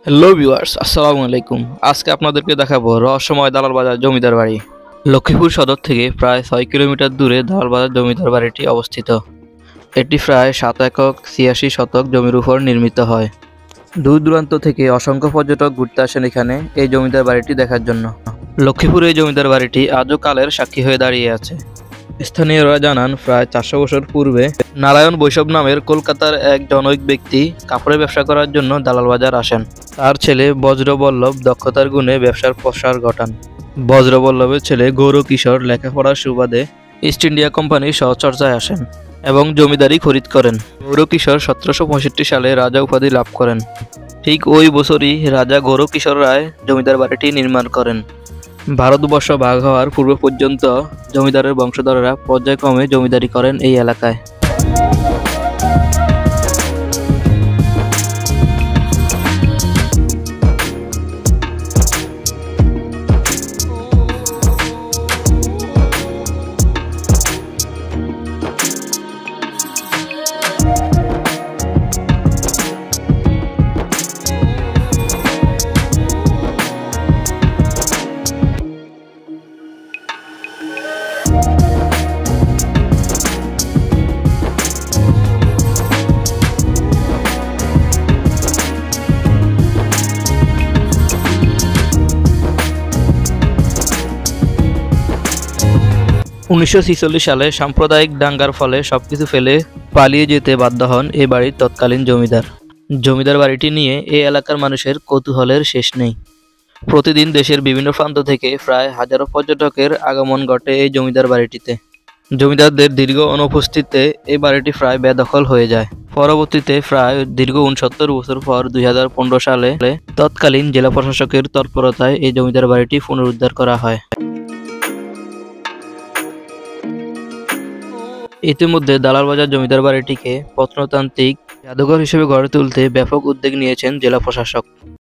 Hello viewers, আসসালামু আলাইকুম। আজকে আপনাদেরকে দেখাবো রহস যময় দালাল বাজার জমিদার বাড়ি। লক্ষ্মীপুর সদর থেকে প্রায় 6 কিলোমিটার দূরে দালাল বাজার জমিদার বাড়িটি অবস্থিত। এটি প্রায় 7 একর 86 শতক জমির উপর নির্মিত হয়। দূর দূরান্ত থেকে অসংখ্য পর্যটক ঘুরতে আসেন এখানে এই জমিদার বাড়িটি দেখার জন্য। লক্ষ্মীপুর এই জমিদার বাড়িটি আজও কালের সাক্ষী হয়ে দাঁড়িয়ে আছে। স্থানীয়রা জানান, প্রায় 400 বছর পূর্বে নারায়ণ বৈষ্ণব নামের কলকাতার এক জনৈক ব্যক্তি কাপড়ের ব্যবসা করার জন্য দালাল বাজার আসেন। তার ছেলে বজ্রবল্লভ দক্ষতার গুণে ব্যবসার প্রসার ঘটান। বজ্রবল্লভের ছেলে গৌরকিশোর লেখাপড়ার সুবাদে ইস্ট ইন্ডিয়া কোম্পানির সহচর্যায় আসেন এবং জমিদারি খরিদ করেন। গৌরকিশোর 1765 সালে রাজা উপাধি লাভ করেন। ঠিক ওই বছরই রাজা গৌরকিশোর রায় জমিদার বাড়িটি নির্মাণ করেন। ভারতবর্ষ ভাগ হওয়ার পূর্ব পর্যন্ত জমিদারের বংশধররা পর্যায়ক্রমে জমিদারি করেন এই এলাকায়। 1946 সালে সাম্প্রদায়িক দাঙ্গার ফলে সবকিছু ফেলে পালিয়ে যেতে বাধ্য হন এই বাড়ির তৎকালীন জমিদার। জমিদার বাড়িটি নিয়ে এই এলাকার মানুষের কৌতূহলের শেষ নেই। প্রতিদিন দেশের বিভিন্ন প্রান্ত থেকে প্রায় হাজারো পর্যটকের আগমন ঘটে এই জমিদার বাড়িটিতে। জমিদারদের দীর্ঘ অনুপস্থিতিতে এই বাড়িটি প্রায় বেদখল হয়ে যায়। পরবর্তীতে প্রায় দীর্ঘ 69 বছর পর 2015 সালে তৎকালীন জেলা প্রশাসকের তৎপরতায় এই জমিদার বাড়িটি পুনরুদ্ধার করা হয়। ইতিমধ্যে দালাল বাজার জমিদার বাড়িটিকে প্রত্নতাত্ত্বিক জাদুঘর হিসেবে গড়ে তুলতে ব্যাপক উদ্যোগ নিয়েছেন জেলা প্রশাসক।